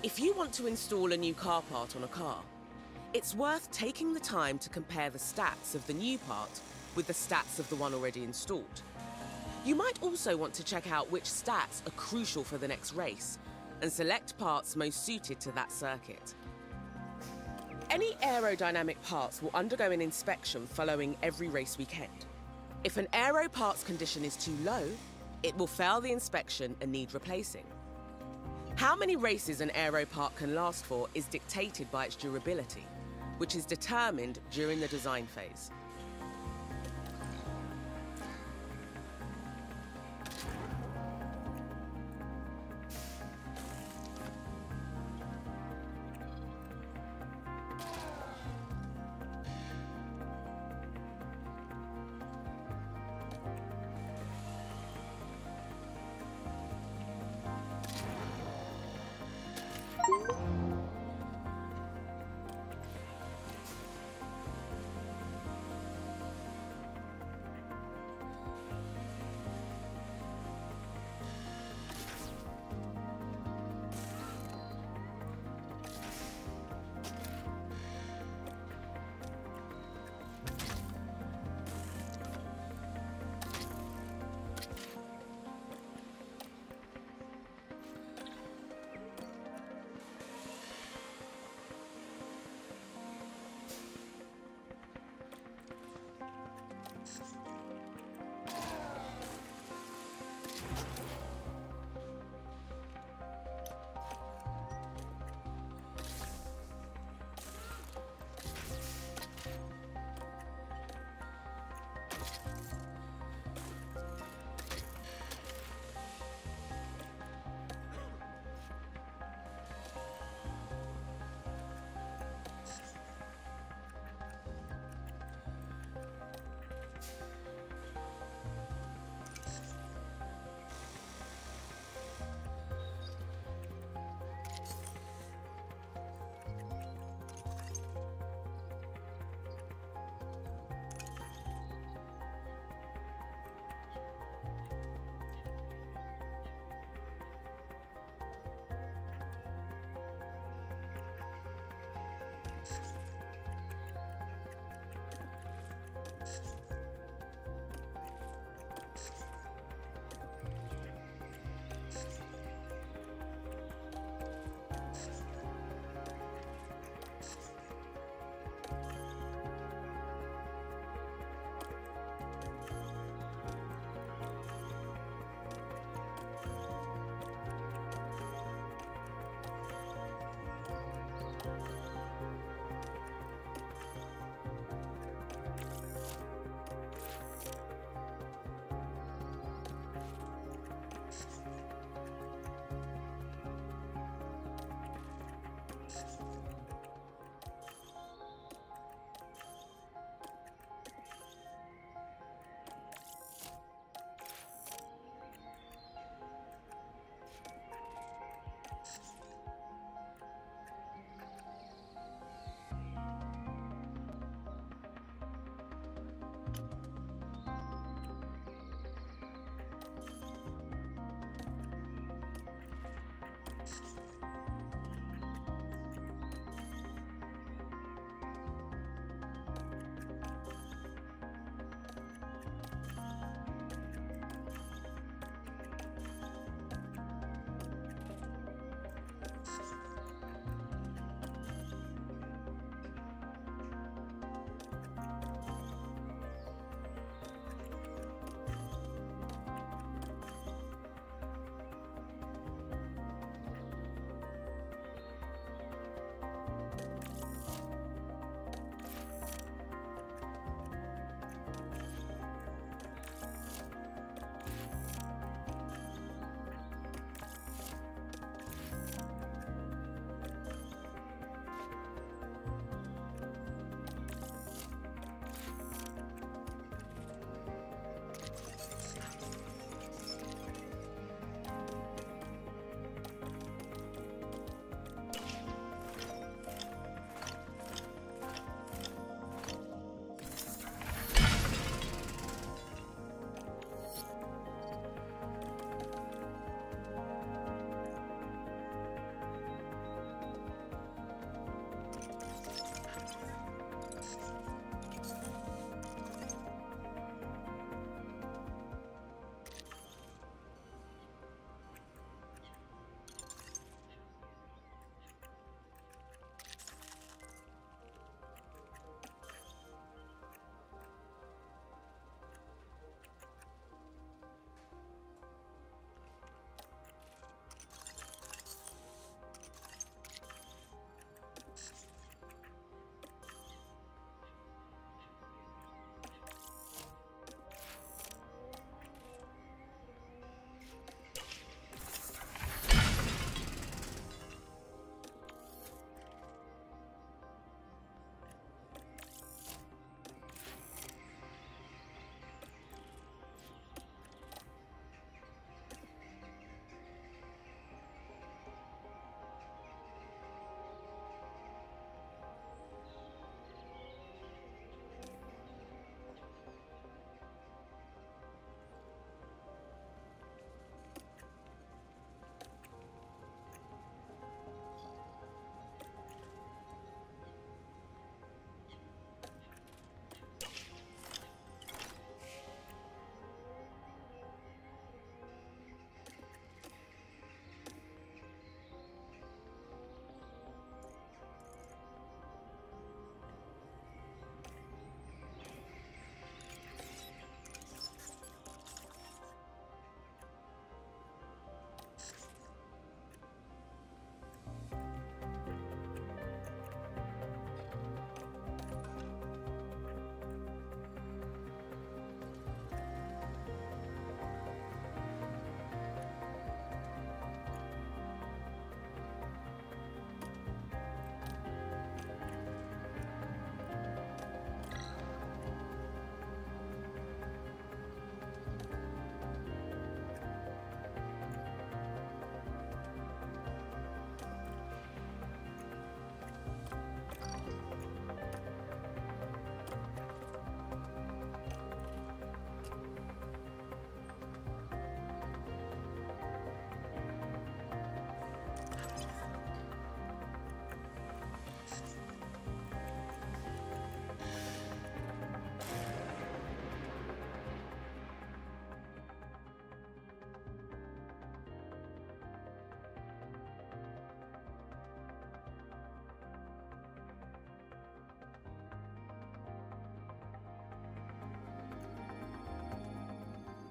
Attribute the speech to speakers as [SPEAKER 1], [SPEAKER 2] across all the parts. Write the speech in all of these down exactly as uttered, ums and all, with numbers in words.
[SPEAKER 1] If you want to install a new car part on a car, it's worth taking the time to compare the stats of the new part with the stats of the one already installed. You might also want to check out which stats are crucial for the next race and select parts most suited to that circuit. Any aerodynamic parts will undergo an inspection following every race weekend. If an aero parts condition is too low, it will fail the inspection and need replacing. How many races an aero part can last for is dictated by its durability, which is determined during the design phase.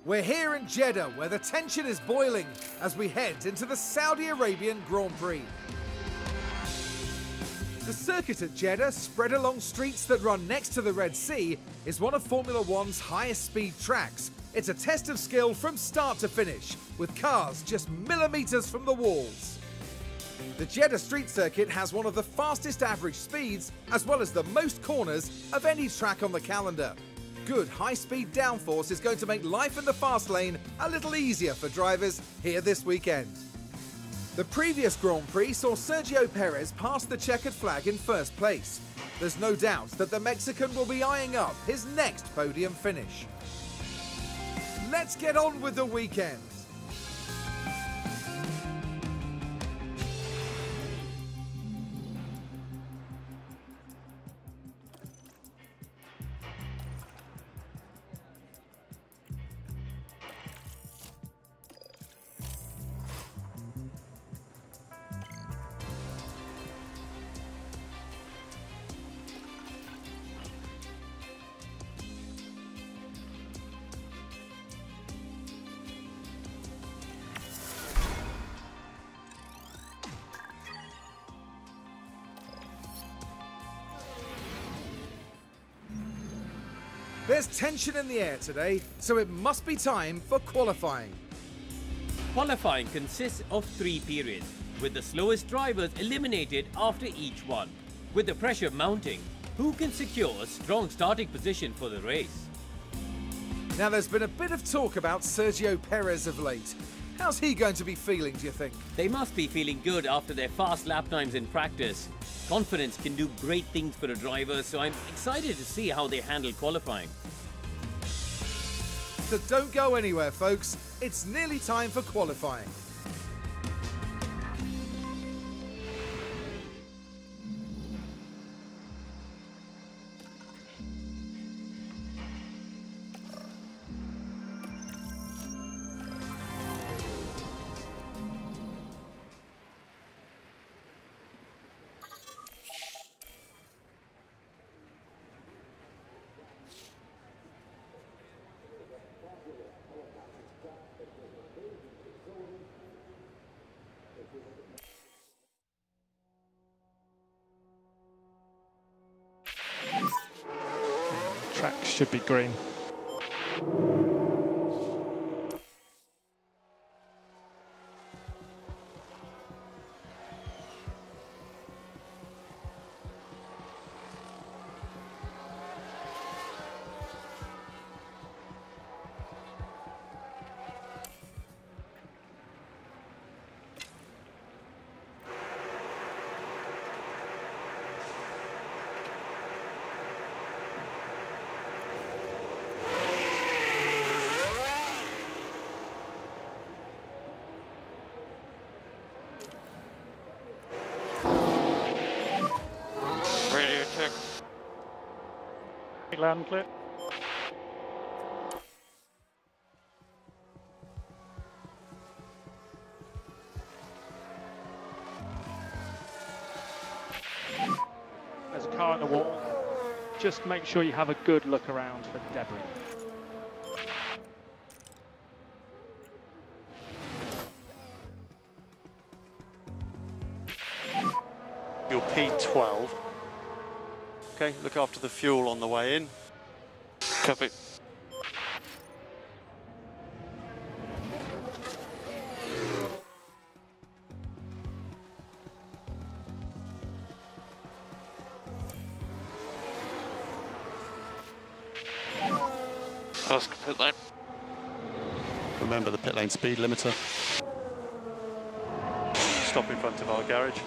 [SPEAKER 2] We're here in Jeddah, where the tension is boiling as we head into the Saudi Arabian Grand Prix. The circuit at Jeddah, spread along streets that run next to the Red Sea, is one of Formula One's highest speed tracks. It's a test of skill from start to finish, with cars just millimetres from the walls. The Jeddah street circuit has one of the fastest average speeds, as well as the most corners of any track on the calendar. Good high-speed downforce is going to make life in the fast lane a little easier for drivers here this weekend. The previous Grand Prix saw Sergio Perez pass the checkered flag in first place. There's no doubt that the Mexican will be eyeing up his next podium finish. Let's get on with the weekend. There's tension in the air today, so it must be time for qualifying.
[SPEAKER 3] Qualifying consists of three periods, with the slowest drivers eliminated after each one. With the pressure mounting, who can secure a strong starting position for the race?
[SPEAKER 2] Now, there's been a bit of talk about Sergio Perez of late. How's he going to be feeling, do you think?
[SPEAKER 3] They must be feeling good after their fast lap times in practice. Confidence can do great things for a driver, so I'm excited to see how they handle qualifying.
[SPEAKER 2] So don't go anywhere, folks. It's nearly time for qualifying.
[SPEAKER 4] Track should be green. Loud and clear. There's a car on the wall. Just make sure you have a good look around for debris.
[SPEAKER 5] Your P twelve. Okay, look after the fuel on the way in. Copy. Ask pit lane. Remember the pit lane speed limiter. Stop in front of our garage.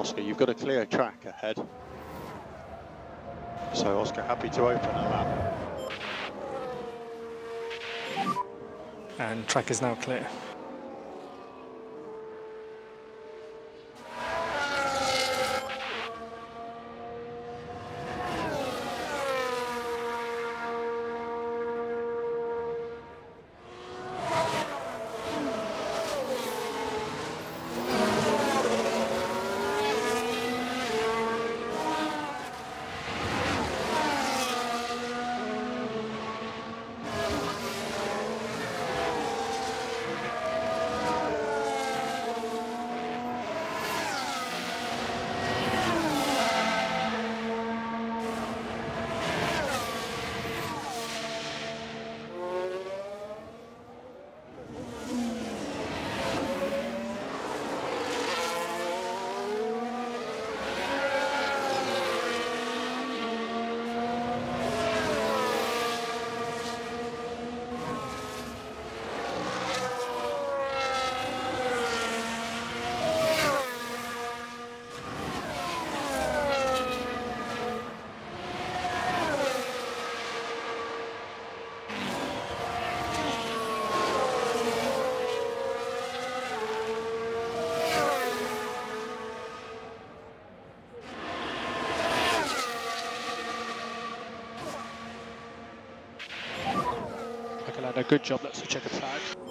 [SPEAKER 5] Oscar, you've got a clear track ahead. So Oscar happy to open a lap.
[SPEAKER 6] And track is now clear. A good job, that's a checkered flag.